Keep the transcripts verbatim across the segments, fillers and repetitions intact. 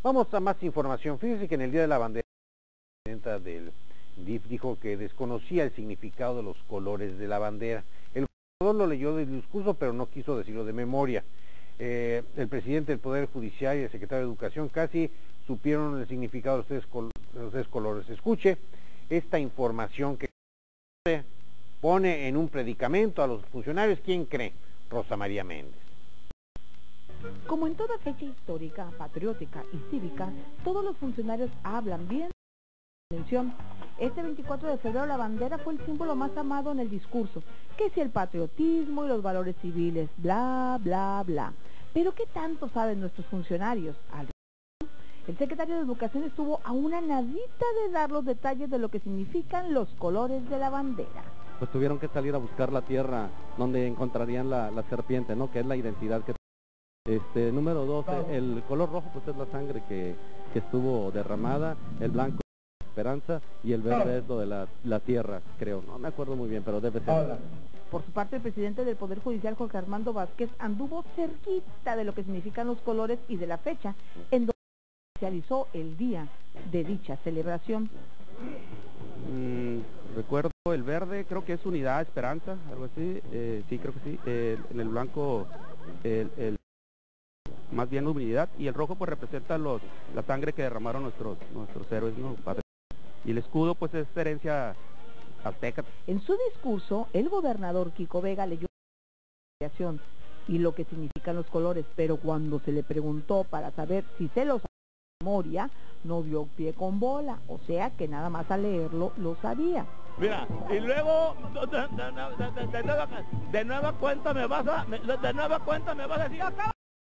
Vamos a más información. Fíjense que en el Día de la Bandera, la presidenta del D I F dijo que desconocía el significado de los colores de la bandera. El gobernador lo leyó del discurso, pero no quiso decirlo de memoria. Eh, el presidente del Poder Judicial y el secretario de Educación casi supieron el significado de los tres, col de los tres colores. Escuche esta información que pone en un predicamento a los funcionarios. ¿Quién cree? Rosa María Méndez. Como en toda fecha histórica, patriótica y cívica, todos los funcionarios hablan bien de la mención. Este veinticuatro de febrero la bandera fue el símbolo más amado en el discurso, que si el patriotismo y los valores civiles, bla, bla, bla. Pero ¿qué tanto saben nuestros funcionarios? El secretario de Educación estuvo a una nadita de dar los detalles de lo que significan los colores de la bandera. Pues tuvieron que salir a buscar la tierra donde encontrarían la, la serpiente, ¿no? Que es la identidad que... Este, número doce, el color rojo pues es la sangre que, que estuvo derramada, el blanco es esperanza y el verde es lo de la, la tierra, creo, no me acuerdo muy bien, pero debe ser. Por su parte, el presidente del Poder Judicial, Jorge Armando Vázquez, anduvo cerquita de lo que significan los colores y de la fecha, en donde se realizó el día de dicha celebración. Mm, recuerdo el verde, creo que es unidad, esperanza, algo así, eh, sí, creo que sí, eh, en el blanco, el... el más bien humildad, y el rojo pues representa los la sangre que derramaron nuestros nuestros héroes, ¿no? Y el escudo pues es herencia azteca. En su discurso, el gobernador Kiko Vega leyó la creación y lo que significan los colores, pero cuando se le preguntó para saber si se los sabía de memoria, no dio pie con bola, o sea que nada más al leerlo lo sabía. Mira, y luego de, de, de, de, de, nueva, de nueva cuenta me vas a de, de nueva cuenta me vas a decir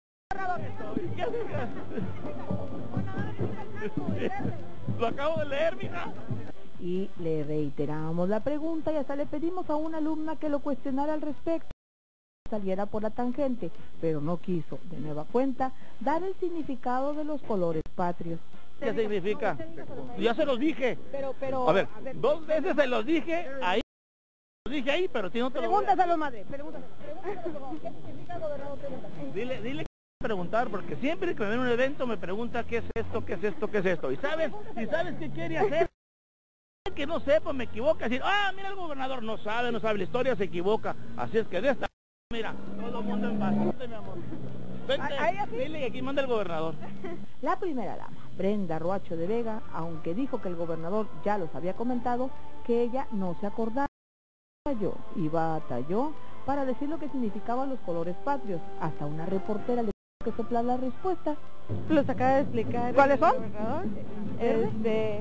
lo acabo de leer, mija. Y le reiteramos la pregunta y hasta le pedimos a una alumna que lo cuestionara al respecto, saliera por la tangente, pero no quiso, de nueva cuenta, dar el significado de los colores patrios. ¿Qué significa? Ya se los dije. Pero, pero, a ver, a ver dos veces se los dije ahí, los dije ahí, pero si no te lo voy a... Pregúntaselo, madre, pregúntaselo. ¿Qué significa, gobernador? Dile, dile que preguntar, porque siempre que me ven un evento me pregunta qué es esto, qué es esto, qué es esto. ¿Y sabes? ¿Y sabes qué quiere hacer? Que no sepa, me equivoca, decir, ah, mira el gobernador no sabe, no sabe la historia, se equivoca. Así es que de esta, mira, todo el mundo en paz, mi amor. Vente, dile que aquí manda el gobernador. La primera dama, Brenda Roacho de Vega, aunque dijo que el gobernador ya los había comentado, que ella no se acordaba, yo y batalló para decir lo que significaban los colores patrios. Hasta una reportera le que soplar la respuesta. Los acaba de explicar. ¿Cuáles son? Este,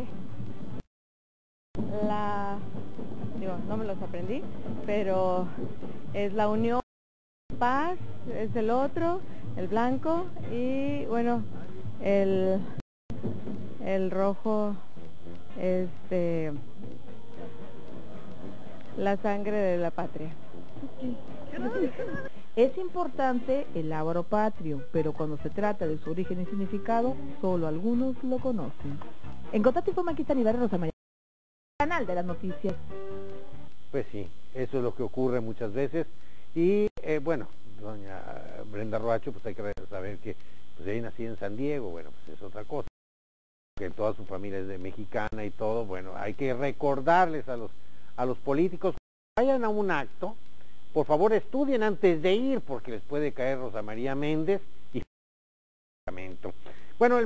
la, digo, no me los aprendí, pero es la unión, paz, es el otro, el blanco y bueno, el, el rojo, este, la sangre de la patria. Es importante el lábaro patrio, pero cuando se trata de su origen y significado, solo algunos lo conocen. En contacto informa aquí está Nivel Rosa María, canal de las noticias. Pues sí, eso es lo que ocurre muchas veces. Y eh, bueno, doña Brenda Roacho, pues hay que saber que pues ella nació en San Diego, bueno, pues es otra cosa. Que toda su familia es de mexicana y todo, bueno, hay que recordarles a los, a los políticos, vayan a un acto, por favor estudien antes de ir, porque les puede caer Rosa María Méndez y... Bueno, el